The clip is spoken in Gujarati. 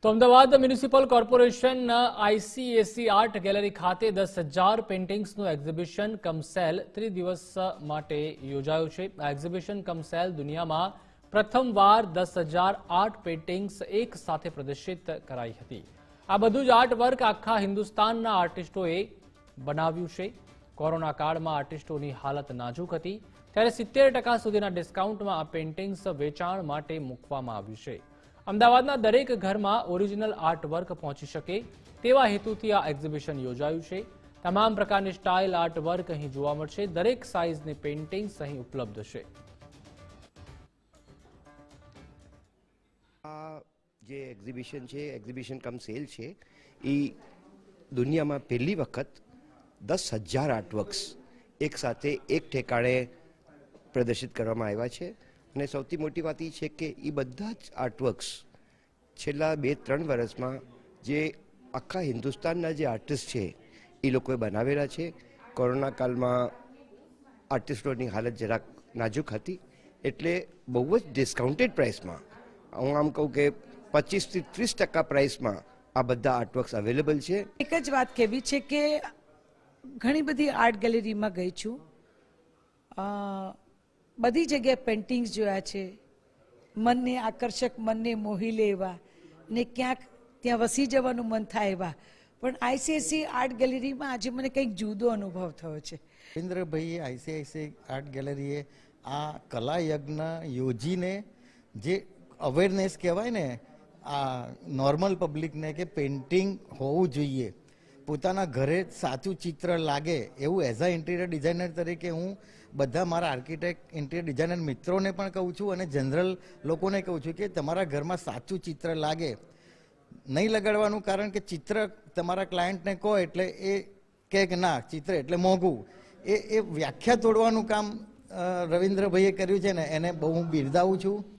તો Ahmedabad municipal corporation ICAC art gallery ખાતે 10,000 પેઇન્ટિંગ્સનું એક્ઝિબિશન કમ સેલ ત્રિદિવસ માટે યોજાયું છે। આ એક્ઝિબિશન કમ સેલ દુનિયામાં પ્રથમવાર 10,000 આર્ટ પેઇન્ટિંગ્સ એક સાથે પ્રદર્શિત કરાઈ હતી। આ બધું જ આર્ટ વર્ક આખા હિન્દુસ્તાનના આર્ટિસ્ટોએ બનાવ્યું છે। કોરોના કાળમાં આર્ટિસ્ટોની હાલત નાજુક હતી, ત્યારે 70% સુધીના ડિસ્કાઉન્ટમાં આ પેઇન્ટિંગ્સ વેચાણ માટે મૂકવામાં આવ્યું છે। અમદાવાદના દરેક ઘરમાં ઓરિજિનલ આર્ટ વર્ક પહોંચી શકે તેવા હેતુથી આ એક્ઝિબિશન યોજાયું છે। તમામ પ્રકારની સ્ટાઇલ આર્ટ વર્ક અહીં જોવા મળશે। દરેક સાઇઝની પેઇન્ટિંગ્સ અહીં ઉપલબ્ધ છે। આ જે એક્ઝિબિશન છે, એક્ઝિબિશન કમ સેલ છે, એ દુનિયામાં પહેલી વખત 10,000 આર્ટવર્ક્સ એક સાથે એક ઠેકાણે પ્રદર્શિત કરવામાં આવ્યા છે। અને સૌથી મોટી વાત એ છે કે એ બધા જ આર્ટવર્ક્સ છેલ્લા 2-3 વર્ષમાં જે આખા હિન્દુસ્તાનના જે આર્ટિસ્ટ છે એ લોકોએ બનાવેલા છે। કોરોના કાળમાં આર્ટિસ્ટોની હાલત જરાક નાજુક હતી, એટલે બહુ જ ડિસ્કાઉન્ટેડ પ્રાઇસમાં, હું આમ કહું કે 25 થી 30% પ્રાઇસમાં આ બધા આર્ટવર્ક્સ અવેલેબલ છે। એક જ વાત કહેવી છે કે ઘણી બધી આર્ટ ગેલેરીમાં ગઈ છું, બધી જગ્યાએ પેઇન્ટિંગ્સ જોયા છે, મનને આકર્ષક, મનને મોહી લે એવા, ને ક્યાંક ત્યાં વસી જવાનું મન થાય એવા, પણ આઈસીએસસી આર્ટ ગેલેરીમાં આજે મને કંઈક જુદો અનુભવ થયો છે। રવિન્દ્રભાઈએ આઈસીઆઈસી આર્ટ ગેલેરીએ આ કલા યજ્ઞ યોજીને જે અવેરનેસ કહેવાય ને આ નોર્મલ પબ્લિકને કે પેઇન્ટિંગ હોવું જોઈએ, પોતાના ઘરે સાચું ચિત્ર લાગે એવું એઝ અ ઇન્ટિરિયર ડિઝાઇનર તરીકે હું બધા મારા આર્કિટેક્ટ, ઇન્ટિરિયર ડિઝાઇનર મિત્રોને પણ કહું છું અને જનરલ લોકોને કહું છું કે તમારા ઘરમાં સાચું ચિત્ર લાગે, નહીં લગાડવાનું, કારણ કે ચિત્ર તમારા ક્લાયન્ટને કહો એટલે એ કહે કે ના ચિત્ર એટલે મોંઘું, એ વ્યાખ્યા તોડવાનું કામ રવિન્દ્રભાઈએ કર્યું છે ને એને બહુ હું બિરદાવું છું।